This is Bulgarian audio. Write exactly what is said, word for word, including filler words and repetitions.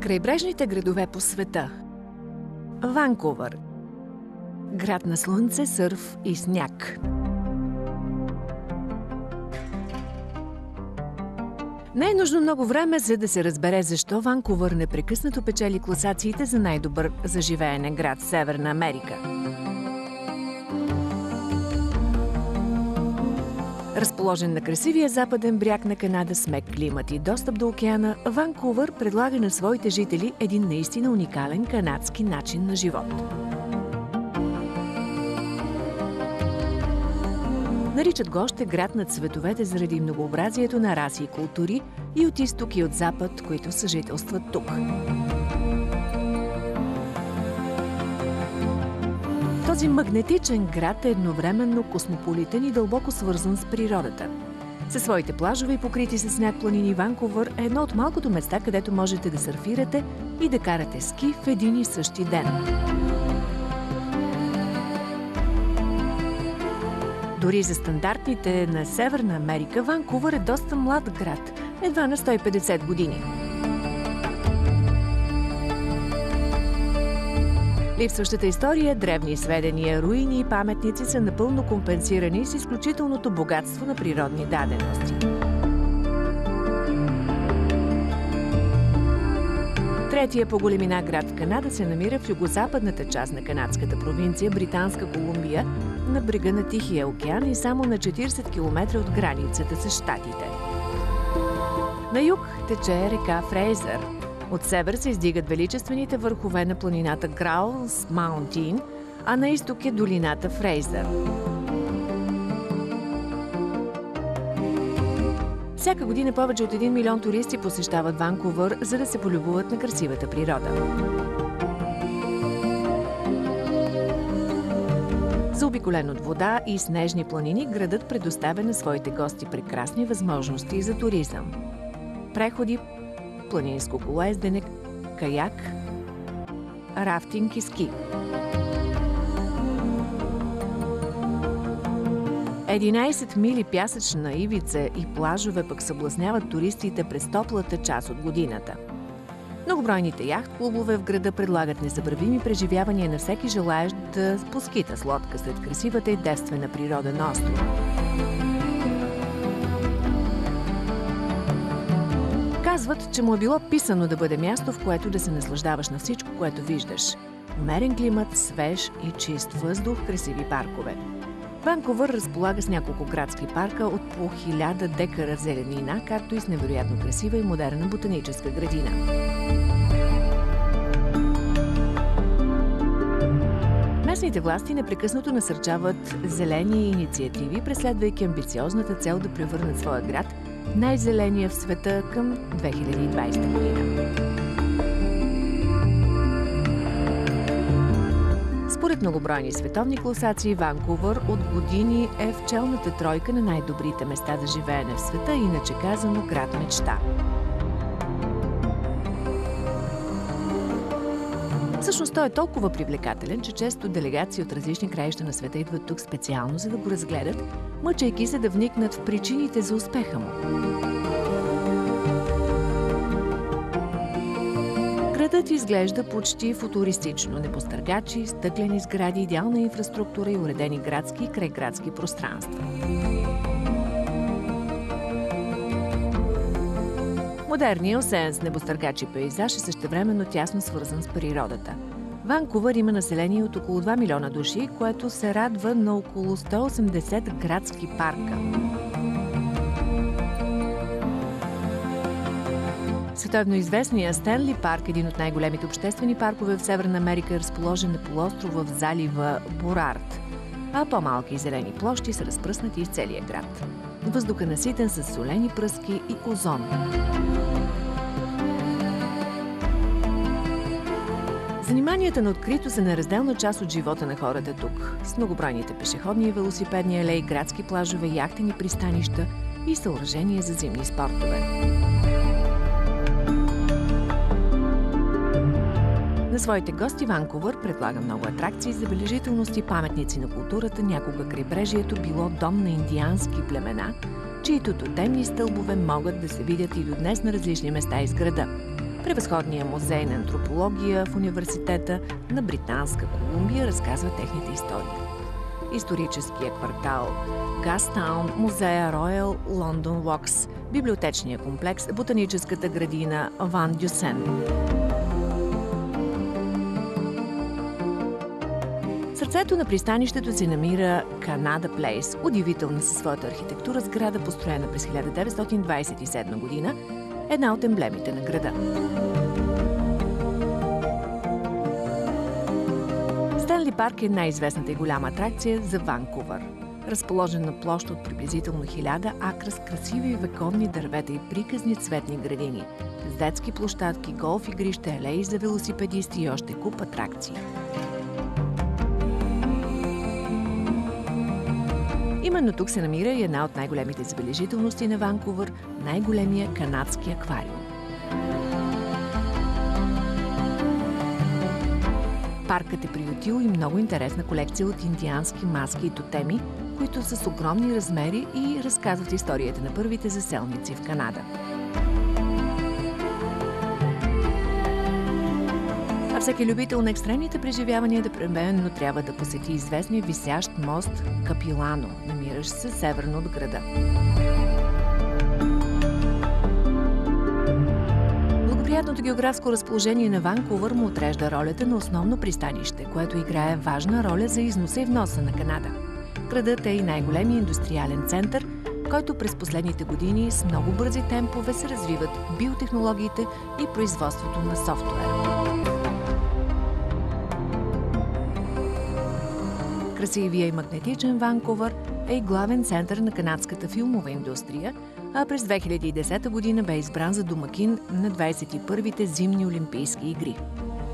Крайбрежните градове по света. Ванкувър. Град на слънце, сърф и сняг. Не е нужно много време, за да се разбере защо Ванкувър непрекъснато печели класациите за най-добър за живеене град в Северна Америка. Разположен на красивия западен бряг на Канада с мек климат и достъп до океана, Ванкувър предлага на своите жители един наистина уникален канадски начин на живот. Наричат го още град на цветовете заради многообразието на раси и култури и от изток и от запад, които съжителстват тук. Този магнетичен град е едновременно космополитен и дълбоко свързан с природата. Със своите плажове и покрити с сняг планини, Ванкувър е едно от малкото места, където можете да сърфирате и да карате ски в един и същи ден. Дори за стандартите на Северна Америка, Ванкувър е доста млад град, едва на сто и петдесет години. Липсващата история, древни сведения, руини и паметници са напълно компенсирани с изключителното богатство на природни дадености. Третия по големина град в Канада се намира в югозападната част на канадската провинция Британска Колумбия, на брега на Тихия океан и само на четиридесет километра от границата с Щатите. На юг тече река Фрейзър. От север се издигат величествените върхове на планината Граулс Маунтин, а на изток е долината Фрейзър. Всяка година повече от един милион туристи посещават Ванкувър, за да се полюбуват на красивата природа. Заобиколен от вода и снежни планини, градът предоставя на своите гости прекрасни възможности за туризъм. Преходи, планинско колоездене, каяк, рафтинг и ски. единадесет мили пясъчна ивица и плажове пък събласняват туристите през топлата част от годината. Многобройните яхт-клубове в града предлагат незабравими преживявания на всеки желаещ да поскита с лодка след красивата и девствена природа на острова. Казват, че му е било писано да бъде място, в което да се наслаждаваш на всичко, което виждаш. Умерен климат, свеж и чист въздух, красиви паркове. Ванкувър разполага с няколко градски парка от по хиляда декара зеленина, както и с невероятно красива и модерна ботаническа градина. Местните власти непрекъснато насърчават зелени инициативи, преследвайки амбициозната цел да превърнат своя град в най-зеления в света към две хиляди и двадесета година. Според многобройни световни класации, Ванкувър от години е в челната тройка на най-добрите места за живеене в света, иначе казано град мечта. Всъщност той е толкова привлекателен, че често делегации от различни краища на света идват тук специално, за да го разгледат, мъчейки се да вникнат в причините за успеха му. Градът изглежда почти футуристично. Небостъргачи, стъклени сгради, идеална инфраструктура и уредени градски и крайградски пространства. Модерният, осеян с небостъргачи пейзаж, е същевременно тясно свързан с природата. Ванкувър има население от около два милиона души, което се радва на около сто и осемдесет градски парка. Световно известният Стенли парк, един от най-големите обществени паркове в Северна Америка, е разположен на полуострова в залива Бурард, а по-малки зелени площи са разпръснати из целия град. Въздухът е наситен с солени пръски и озон. Заниманията на открито са неразделна част от живота на хората тук, с многобройните пешеходни и велосипедни алеи, градски плажове, яхтени пристанища и съоръжения за зимни спортове. На своите гости Ванкувър предлага много атракции, забележителности, паметници на културата. Някога крайбрежието било дом на индиански племена, чието тотемни стълбове могат да се видят и до днес на различни места из града. Превъзходният музей на антропология в университета на Британска Колумбия разказва техните истории. Историческия квартал Гастаун, музея Royal London Walks, библиотечния комплекс, ботаническата градина Ван Дюсен. В сърцето на пристанището се намира Канада Плейс, удивителна със своята архитектура сграда, построена през хиляда деветстотин двадесет и седма година, една от емблемите на града. Стенли парк е най-известната и голяма атракция за Ванкувър. Разположен на площ от приблизително хиляда акра с красиви вековни дървета и приказни цветни градини, с детски площадки, голф игрища, алеи за велосипедисти и още куп атракции. Именно тук се намира и една от най-големите забележителности на Ванкувър – най-големия канадски аквариум. Паркът е приютил и много интересна колекция от индиански маски и тотеми, които са с огромни размери и разказват историята на първите заселници в Канада. А всеки любител на екстремните преживявания да непременно трябва да посети известния висящ мост Капилано, намиращ се северно от града. Благоприятното географско разположение на Ванкувър му отрежда ролята на основно пристанище, което играе важна роля за износа и вноса на Канада. Градът е и най-големият индустриален център, който през последните години с много бързи темпове се развиват биотехнологиите и производството на софтуер. Красивия и магнетичен Ванкувър е и главен център на канадската филмова индустрия, а през две хиляди и десета година бе избран за домакин на двадесет и първите зимни олимпийски игри.